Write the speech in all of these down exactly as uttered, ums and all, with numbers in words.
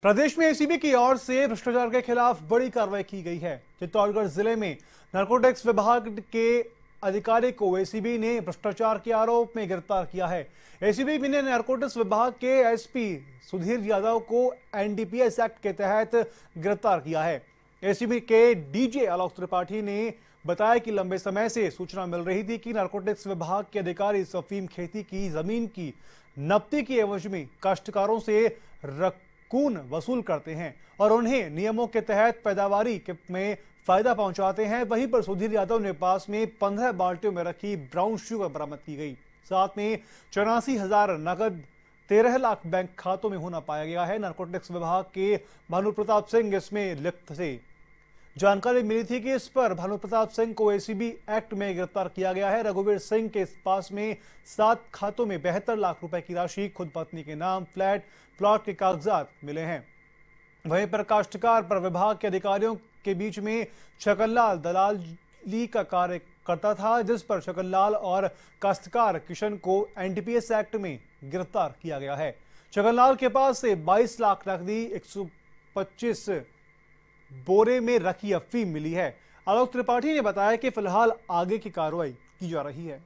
प्रदेश में एसीबी की ओर से भ्रष्टाचार के खिलाफ बड़ी कार्रवाई की गई है। चित्तौड़गढ़ जिले में नारकोटिक्स विभाग के अधिकारी को एसीबी ने भ्रष्टाचार के आरोप में गिरफ्तार किया है। एसीबी ने नारकोटिक्स विभाग के एसपी सुधीर यादव को एनडीपीएस एक्ट के तहत गिरफ्तार किया है। एसीबी के डीजे आलोक त्रिपाठी ने बताया कि लंबे समय से सूचना मिल रही थी कि नारकोटिक्स विभाग के अधिकारी अफीम खेती की जमीन की नब्ती की एवज में काश्तकारों से रकून वसूल करते हैं और उन्हें नियमों के तहत पैदावारी में फायदा पहुंचाते हैं। वहीं पर सुधीर यादव ने पास में पंद्रह बाल्टियों में रखी ब्राउन शुगर बरामद की गई। साथ में चौरासी हजार नकद तेरह लाख बैंक खातों में होना पाया गया है। नारकोटिक्स विभाग के भानु प्रताप सिंह इसमें लिप्त थे। जानकारी मिली थी कि इस पर भानु प्रताप सिंह को एसीबी एक्ट में गिरफ्तार किया गया है। रघुवीर सिंह के पास में सात खातों में बहत्तर लाख रुपए की राशि खुद पत्नी के नाम फ्लैट प्लॉट के कागजात मिले हैं। वहीं पर काश्तकार पर विभाग के अधिकारियों के बीच में छगनलाल दलाली का कार्य करता था, जिस पर छगनलाल और काश्तकार किशन को एनडीपीएस एक्ट में गिरफ्तार किया गया है। छगनलाल के पास से बाईस लाख नकदी एक सौ पच्चीस बोरे में रखी अफीम मिली है। आलोक त्रिपाठी ने बताया कि फिलहाल आगे की कार्रवाई की जा रही है।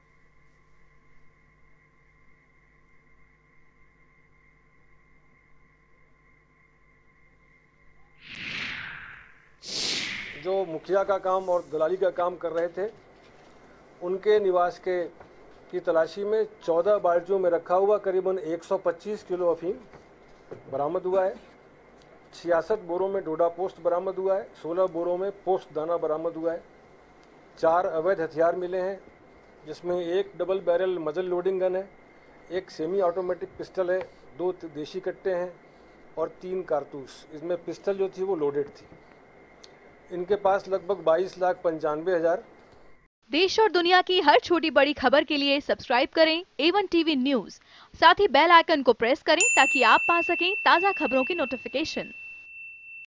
जो मुखिया का काम और दलाली का काम कर रहे थे, उनके निवास के की तलाशी में चौदह बाल्टियों में रखा हुआ करीबन एक सौ पच्चीस किलो अफीम बरामद हुआ है। छियासठ बोरों में डोडा पोस्ट बरामद हुआ है। सोलह बोरों में पोस्ट दाना बरामद हुआ है। चार अवैध हथियार मिले हैं, जिसमें एक double barrel muzzle loading gun है, एक सेमी ऑटोमेटिक पिस्टल है, दो देशी कट्टे हैं और तीन कारतूस। इसमें पिस्टल जो थी वो लोडेड थी। इनके पास लगभग बाईस लाख पंचानवे हजार। देश और दुनिया की हर छोटी बड़ी खबर के लिए सब्सक्राइब करें ए वन टीवी न्यूज। साथ ही बेल आइकन को प्रेस करें ताकि आप पा सकें ताज़ा खबरों की नोटिफिकेशन।